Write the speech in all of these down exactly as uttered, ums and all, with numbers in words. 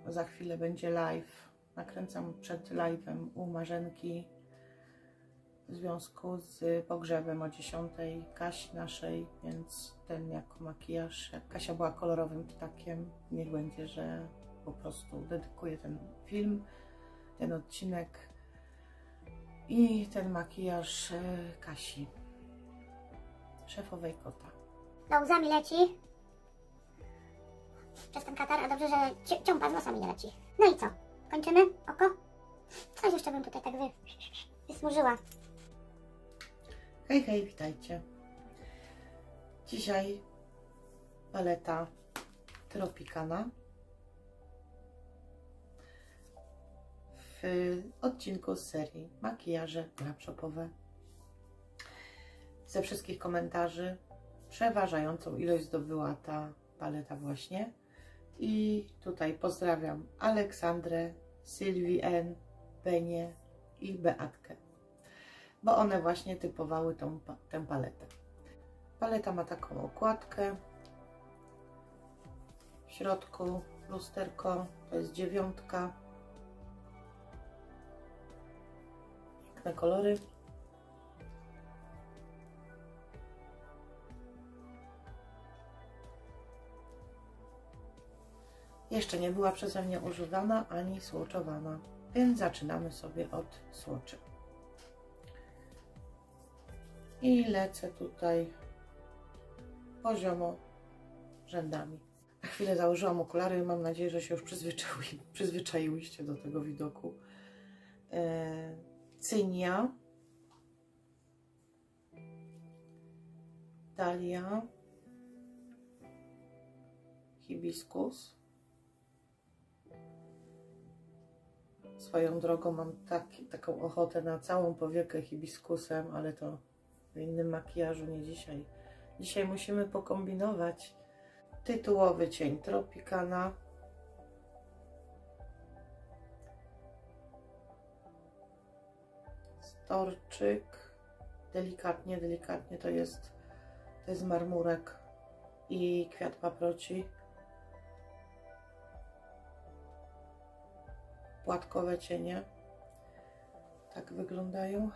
za chwilę będzie live. Nakręcam przed live'em u Marzenki w związku z pogrzebem o dziesiątej Kasi naszej, więc ten jako makijaż, jak Kasia była kolorowym ptakiem, niech będzie, że po prostu dedykuję ten film, ten odcinek i ten makijaż Kasi, szefowej kota. No, łzami leci przez ten katar, a dobrze, że ci ciąpa z nosami nie leci. No i co? Kończymy? Oko? Coś jeszcze bym tutaj tak wy... wysmużyła. Hej, hej, witajcie. Dzisiaj paleta Tropicana w odcinku z serii makijaże glam shopowe. Ze wszystkich komentarzy przeważającą ilość zdobyła ta paleta właśnie. I tutaj pozdrawiam Aleksandrę, Sylwii N, Benię i Beatkę, bo one właśnie typowały tą, tę paletę. Paleta ma taką okładkę, w środku lusterko, to jest dziewiątka, piękne kolory. Jeszcze nie była przeze mnie używana ani swatchowana, więc zaczynamy sobie od swatchy. I lecę tutaj poziomo rzędami. Na chwilę założyłam okulary i mam nadzieję, że się już przyzwyczai, przyzwyczaiłyście do tego widoku. E, Cynia, Dalia, Hibiskus. Swoją drogą mam taki, taką ochotę na całą powiekę hibiskusem, ale to w innym makijażu, nie dzisiaj. Dzisiaj musimy pokombinować. Tytułowy cień Tropicana. Storczyk. Delikatnie, delikatnie to jest, to jest marmurek i kwiat paproci. Płatkowe cienie. Tak wyglądają.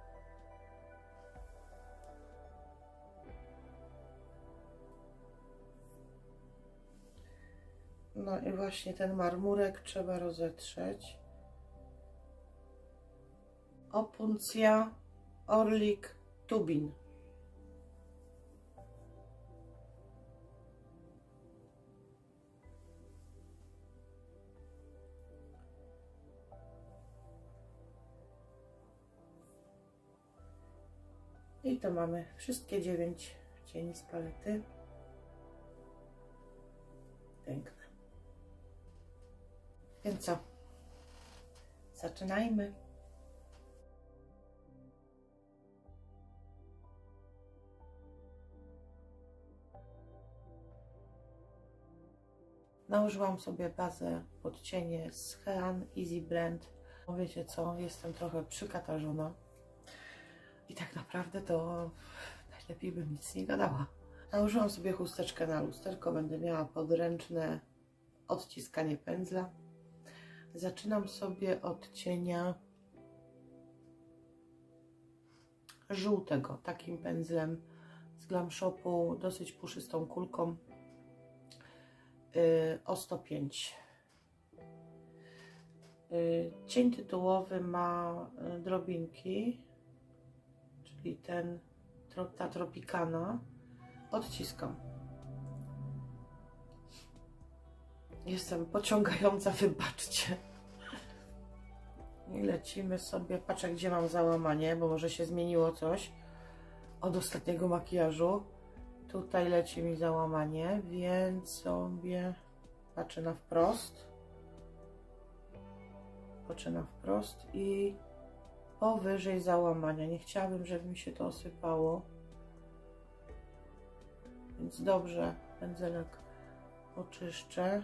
No i właśnie ten marmurek trzeba rozetrzeć. Opuncja, orlik, tubin. I to mamy wszystkie dziewięć cieni z palety. Piękne. Więc co? Zaczynajmy. Nałożyłam sobie bazę pod cienie z Hean Easy Blend. Wiecie co? Jestem trochę przykatarzona. I tak naprawdę to najlepiej bym nic nie gadała. Nałożyłam sobie chusteczkę na lusterko, będę miała podręczne odciskanie pędzla. Zaczynam sobie od cienia żółtego, takim pędzlem z Glam Shopu, dosyć puszystą kulką, yy, o sto pięć. Yy, cień tytułowy ma yy, drobinki, czyli ten, ta Tropicana. Odciskam. Jestem pociągająca, wybaczcie. I lecimy sobie. Patrzę, gdzie mam załamanie, bo może się zmieniło coś od ostatniego makijażu. Tutaj leci mi załamanie, więc sobie patrzę na wprost. Patrzę na wprost i powyżej załamania. Nie chciałabym, żeby mi się to osypało. Więc dobrze pędzelek oczyszczę.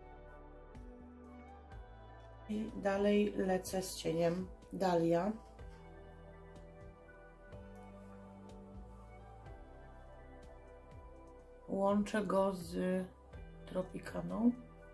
I dalej lecę z cieniem Dalia. Łączę go z Tropikaną.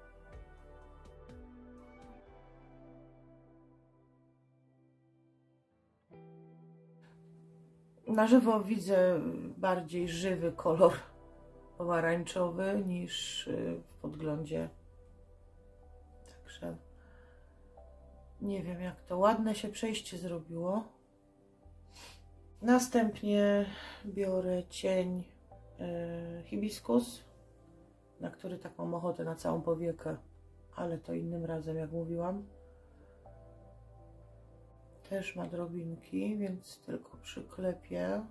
Na żywo widzę bardziej żywy kolor pomarańczowy niż w podglądzie. Także nie wiem, jak to ładne się przejście zrobiło. Następnie biorę cień yy, hibiskus, na który tak mam ochotę na całą powiekę, ale to innym razem, jak mówiłam. Też ma drobinki, więc tylko przyklepię.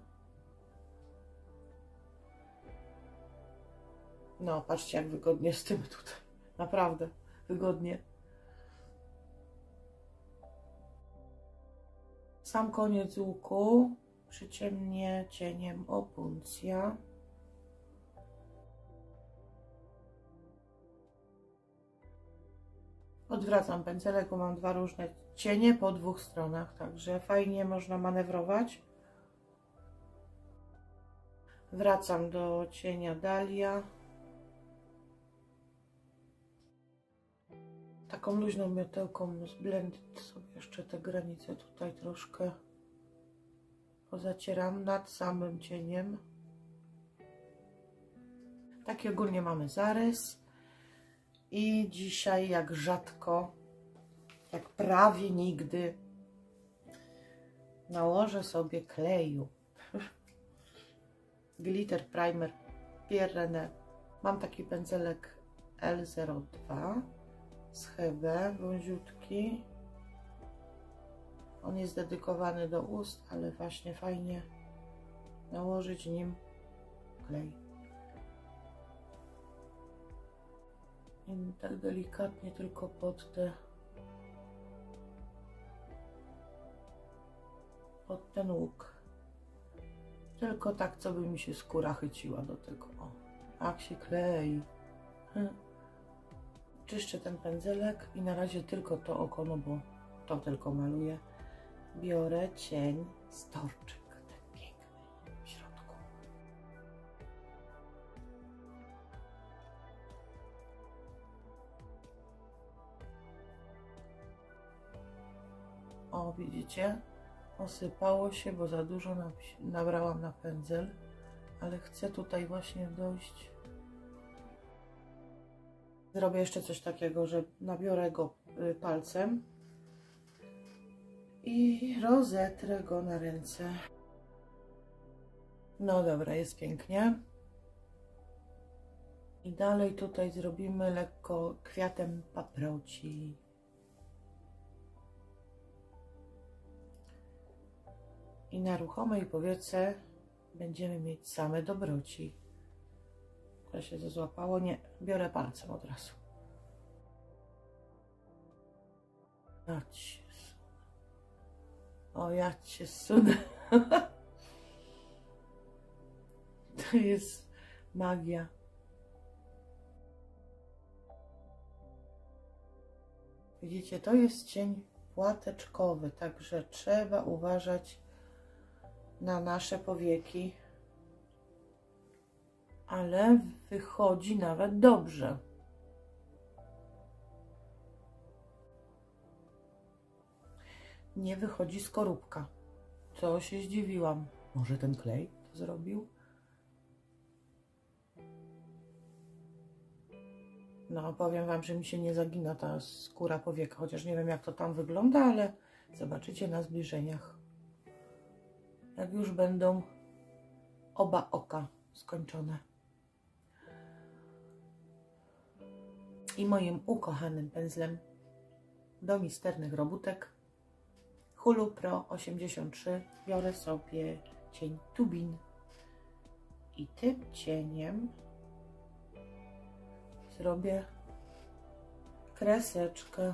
No, patrzcie, jak wygodnie z tym tutaj. Naprawdę wygodnie. Sam koniec łuku przyciemnię cieniem opuncja. Odwracam pędzelek, bo mam dwa różne cienie po dwóch stronach, także fajnie można manewrować. Wracam do cienia Dalia. Taką luźną miotełką zblend sobie jeszcze te granice tutaj troszkę pozacieram nad samym cieniem. Taki ogólnie mamy zarys. I dzisiaj, jak rzadko, jak prawie nigdy, nałożę sobie kleju. Glitter Primer Pierre René. Mam taki pędzelek L zero dwa z Hebe, wąziutki. On jest dedykowany do ust, ale właśnie fajnie nałożyć nim klej. I tak delikatnie tylko pod te pod ten łuk. Tylko tak, co by mi się skóra chyciła do tego. O, jak się klei. Hmm. Czyszczę ten pędzelek i na razie tylko to oko, no bo to tylko maluję. Biorę cień storczyk, ten piękny w środku. O, widzicie? Osypało się, bo za dużo nabrałam na pędzel, ale chcę tutaj właśnie dojść. Zrobię jeszcze coś takiego, że nabiorę go palcem i rozetrę go na ręce. No dobra, jest pięknie. I dalej tutaj zrobimy lekko kwiatem paproci. I na ruchomej powiece będziemy mieć same dobroci. To się złapało? Nie, biorę palcem od razu. Ja cię sunę. O, ja cię sunę. To jest magia. Widzicie, to jest cień płateczkowy, także trzeba uważać na nasze powieki, ale wychodzi nawet dobrze. Nie wychodzi skorupka, co się zdziwiłam. Może ten klej to zrobił? No, powiem wam, że mi się nie zagina ta skóra powieka, chociaż nie wiem, jak to tam wygląda, ale zobaczycie na zbliżeniach, jak już będą oba oka skończone. I moim ukochanym pędzlem do misternych robótek Hulu Pro osiemdziesiąt trzy biorę sobie cień Tubin i tym cieniem zrobię kreseczkę.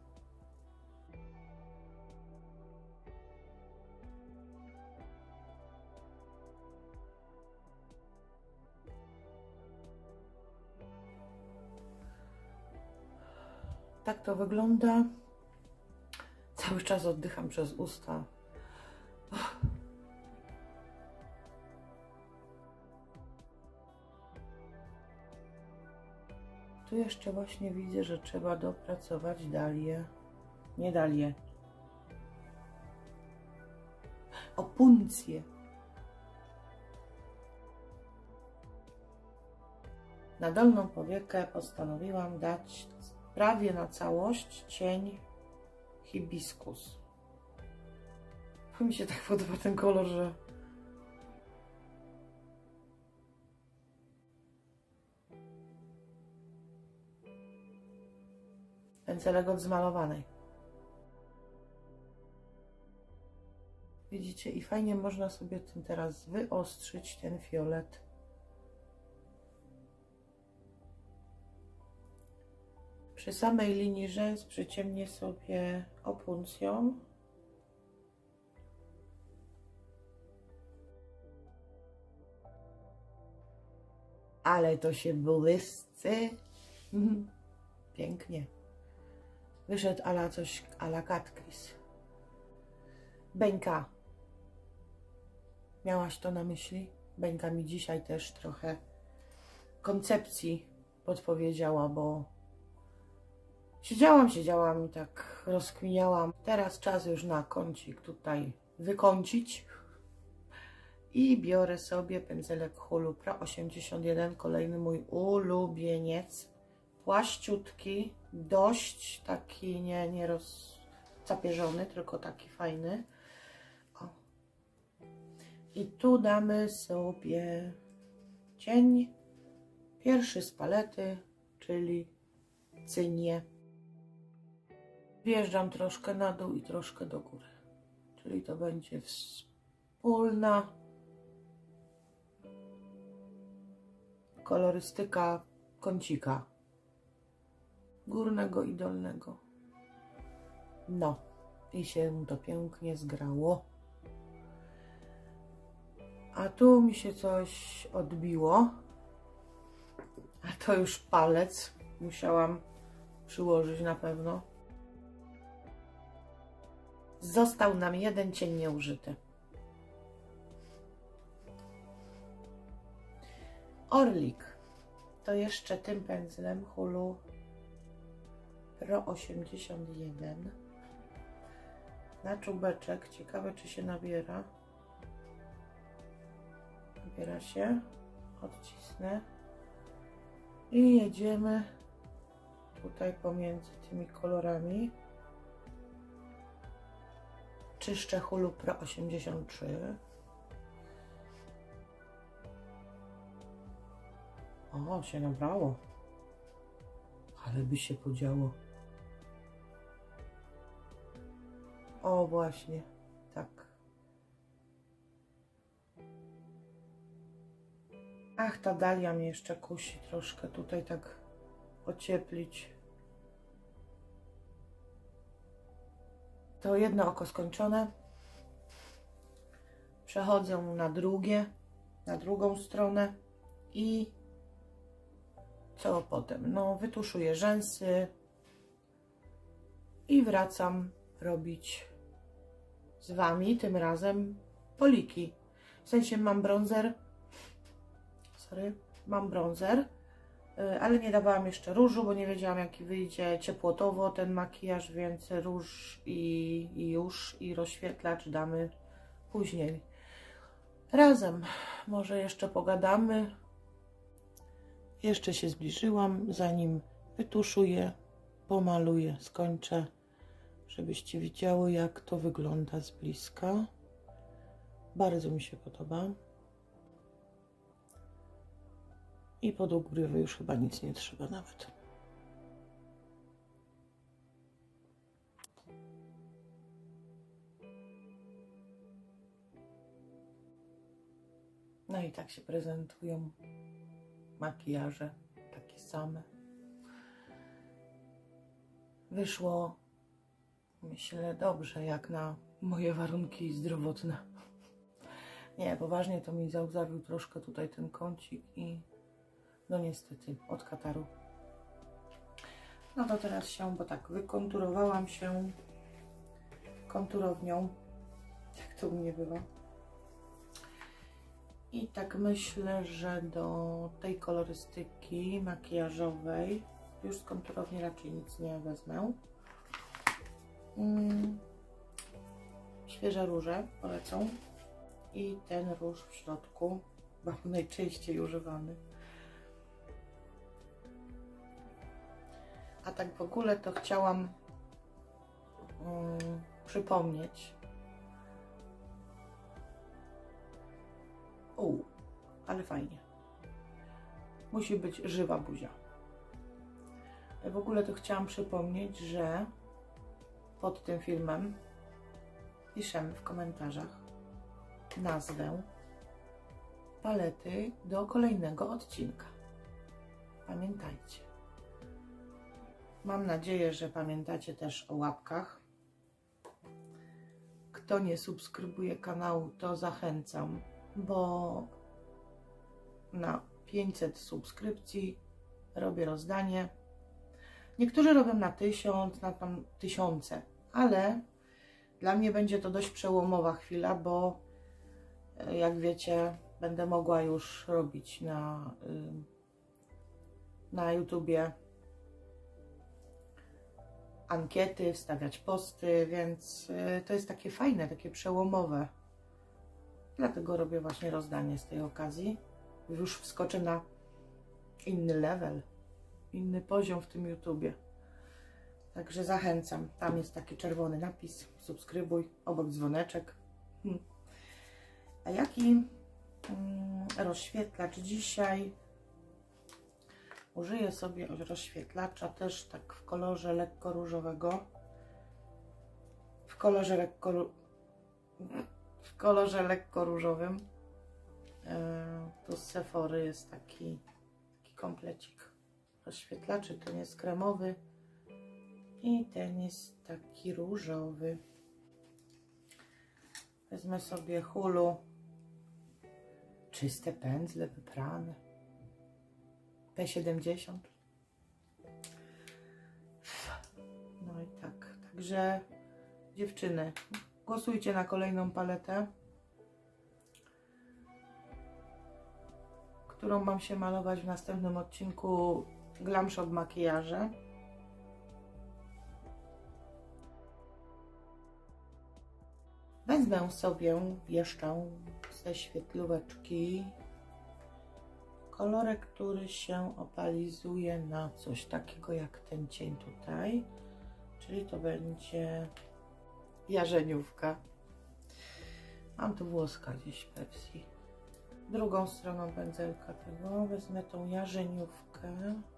Tak to wygląda. Cały czas oddycham przez usta. Tu jeszcze właśnie widzę, że trzeba dopracować dalię. Nie dalię. Opuncję. Na dolną powiekę postanowiłam dać prawie na całość cień hibiskus. Mi się tak podoba ten kolor, że... Pędzelek od zmalowanej. Widzicie? I fajnie można sobie tym teraz wyostrzyć ten fiolet. Przy samej linii rzęs przyciemnię sobie opuncją. Ale to się błyscy. Pięknie. Wyszedł ala coś, ala Kat Chris. Beńka. Miałaś to na myśli? Beńka mi dzisiaj też trochę koncepcji podpowiedziała, bo siedziałam, siedziałam i tak rozkminiałam. Teraz czas już na kącik tutaj wykącić. I biorę sobie pędzelek Hulu Pro osiemdziesiąt jeden, kolejny mój ulubieniec. Płaściutki, dość taki nie, nie rozcapierzony, tylko taki fajny. O. I tu damy sobie cień. Pierwszy z palety, czyli cynię. Wjeżdżam troszkę na dół i troszkę do góry. Czyli to będzie wspólna kolorystyka kącika. Górnego i dolnego. No. I się to pięknie zgrało. A tu mi się coś odbiło. A to już palec. Musiałam przyłożyć na pewno. Został nam jeden cień nieużyty. Orlik. To jeszcze tym pędzlem Hulu Pro osiemdziesiąt jeden. Na czubeczek. Ciekawe, czy się nabiera. Nabiera się. Odcisnę. I jedziemy tutaj pomiędzy tymi kolorami. Czyszczę Hulu Pro osiemdziesiąt trzy. O, się nabrało. Ale by się podziało. O, właśnie. Tak. Ach, ta dalia mnie jeszcze kusi troszkę tutaj tak ocieplić. To jedno oko skończone. Przechodzę na drugie, na drugą stronę i co potem? No, wytuszuję rzęsy i wracam robić z Wami tym razem poliki. W sensie mam bronzer, sorry, mam bronzer, ale nie dawałam jeszcze różu, bo nie wiedziałam, jaki wyjdzie ciepłotowo ten makijaż, więc róż i, i już i rozświetlacz damy później. Razem może jeszcze pogadamy. Jeszcze się zbliżyłam, zanim wytuszuję, pomaluję, skończę, żebyście widziały, jak to wygląda z bliska. Bardzo mi się podoba. I pod ugrywy już chyba nic nie trzeba nawet. No i tak się prezentują makijaże, takie same. Wyszło, myślę, dobrze, jak na moje warunki zdrowotne. Nie, poważnie to mi załzawił troszkę tutaj ten kącik i no niestety od kataru. No to teraz się, bo tak wykonturowałam się konturownią, jak to u mnie bywa. I tak myślę, że do tej kolorystyki makijażowej Już z konturowni raczej nic nie wezmę. Mm. Świeże róże polecą. I ten róż w środku, bo najczęściej używany. A tak w ogóle to chciałam um, przypomnieć. U, ale fajnie. Musi być żywa buzia. W ogóle to chciałam przypomnieć, że pod tym filmem piszemy w komentarzach nazwę palety do kolejnego odcinka. Pamiętajcie. Mam nadzieję, że pamiętacie też o łapkach. Kto nie subskrybuje kanału, to zachęcam, bo na pięćset subskrypcji robię rozdanie. Niektórzy robią na tysiąc, na tam tysiące, ale dla mnie będzie to dość przełomowa chwila, bo jak wiecie, będę mogła już robić na, na YouTubie ankiety, wstawiać posty, więc to jest takie fajne, takie przełomowe. Dlatego robię właśnie rozdanie z tej okazji. Już wskoczę na inny level, inny poziom w tym YouTubie. Także zachęcam. Tam jest taki czerwony napis. Subskrybuj, obok dzwoneczek. Hmm. A jaki mm, rozświetlacz dzisiaj? Użyję sobie rozświetlacza też tak w kolorze lekko różowego. W kolorze lekko, w kolorze lekko różowym. Yy, tu z Sephory jest taki, taki komplecik rozświetlaczy. Ten jest kremowy i ten jest taki różowy. Wezmę sobie Hulu. Czyste pędzle wyprane. P siedemdziesiąt. No i tak. Także dziewczyny, głosujcie na kolejną paletę, którą mam się malować w następnym odcinku Glam Shop Makijaże. Wezmę sobie jeszcze ze świetlóweczki kolorek, który się opalizuje na coś takiego jak ten cień tutaj, czyli to będzie jarzeniówka. Mam tu włoska gdzieś Pepsi. Drugą stroną pędzelka tego wezmę tą jarzeniówkę.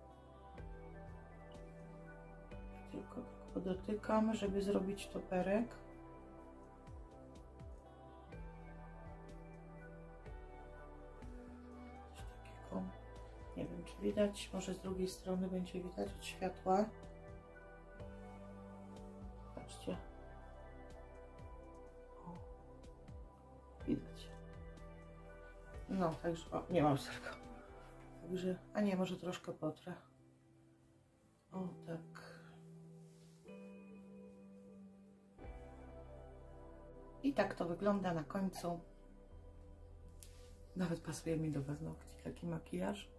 Tylko tak podotykam, żeby zrobić toperek. Nie wiem, czy widać, może z drugiej strony będzie widać od światła. Patrzcie. O, widać. No, także, o, nie mam serka. Także, a nie, może troszkę potrę. O, tak. I tak to wygląda na końcu. Nawet pasuje mi do paznokci taki makijaż.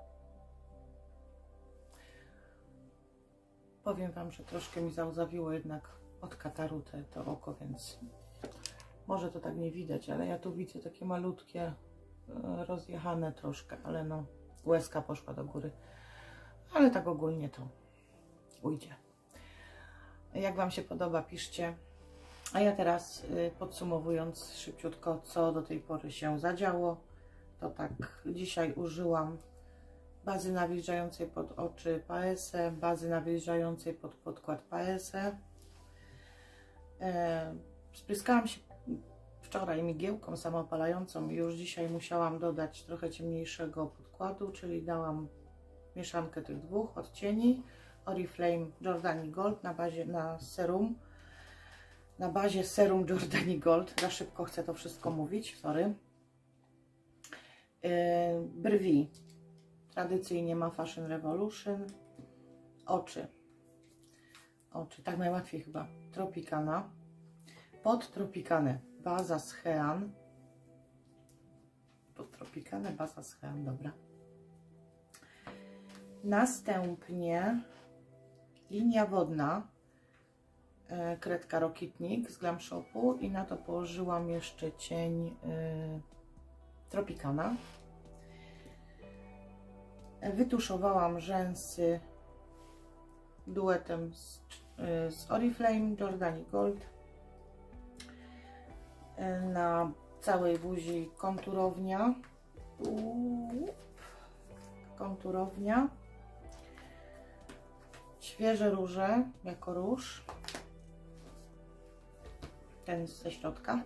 Powiem wam, że troszkę mi załzawiło jednak od kataru te, to oko, więc może to tak nie widać, ale ja tu widzę takie malutkie, rozjechane troszkę, ale no, łezka poszła do góry. Ale tak ogólnie to ujdzie. Jak wam się podoba, piszcie. A ja teraz podsumowując szybciutko, co do tej pory się zadziało, to tak, dzisiaj użyłam bazy nawilżającej pod oczy Paese, bazy nawilżającej pod podkład Paese. E, spryskałam się wczoraj migiełką samoopalającą i już dzisiaj musiałam dodać trochę ciemniejszego podkładu, czyli dałam mieszankę tych dwóch odcieni Oriflame Jordani Gold na bazie na serum. Na bazie serum Jordani Gold. Za szybko chcę to wszystko mówić, sorry. E, brwi. Tradycyjnie ma Fashion Revolution. Oczy. Oczy, tak najłatwiej chyba. Tropicana. Pod Tropicanę baza z Hean. Pod Tropicanę baza z Hean, dobra. Następnie linia wodna, e, kredka Rokitnik z Glam Shopu i na to położyłam jeszcze cień e, Tropicana. E, wytuszowałam rzęsy duetem z, e, z Oriflame Jordani Gold. E, na całej buzi konturownia. Uuu, konturownia. Świeże róże jako róż. Ten ze środka.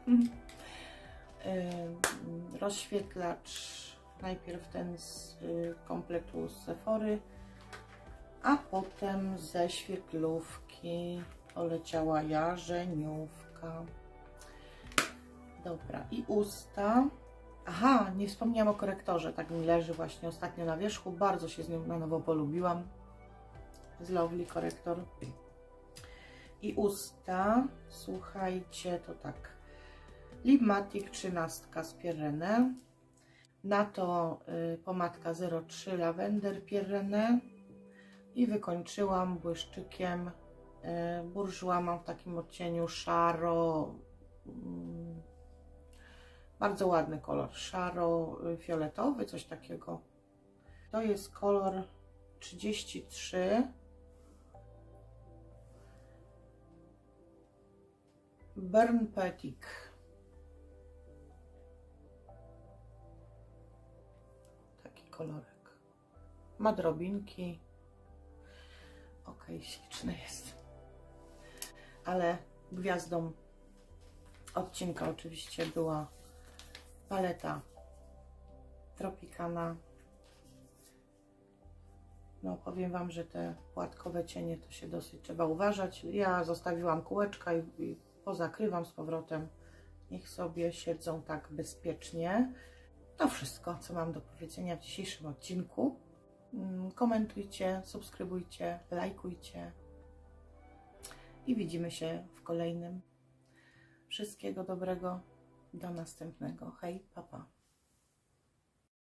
Yy, rozświetlacz. Najpierw ten z yy, kompletu z Sephory, a potem ze świetlówki poleciała jarzeniówka. Dobra, i usta. Aha, nie wspomniałam o korektorze. Tak mi leży właśnie ostatnio na wierzchu. Bardzo się z nim na nowo polubiłam. Z Lovely korektor. I usta, słuchajcie, to tak. Lipmatic trzynaście z Pierrenne. Na to y, pomadka zero trzy Lavender Pierrenne. I wykończyłam błyszczykiem y, Bourjois. Mam w takim odcieniu szaro. Y, bardzo ładny kolor. Szaro-fioletowy, coś takiego. To jest kolor trzydzieści trzy. Burn Poetic. Taki kolorek. Ma drobinki. Ok, śliczny jest. Ale gwiazdą odcinka oczywiście była paleta Tropicana. No powiem Wam, że te płatkowe cienie to się dosyć trzeba uważać. Ja zostawiłam kółeczka i, i pozakrywam z powrotem. Niech sobie siedzą tak bezpiecznie. To wszystko, co mam do powiedzenia w dzisiejszym odcinku. Komentujcie, subskrybujcie, lajkujcie i widzimy się w kolejnym. Wszystkiego dobrego, do następnego. Hej, pa, pa.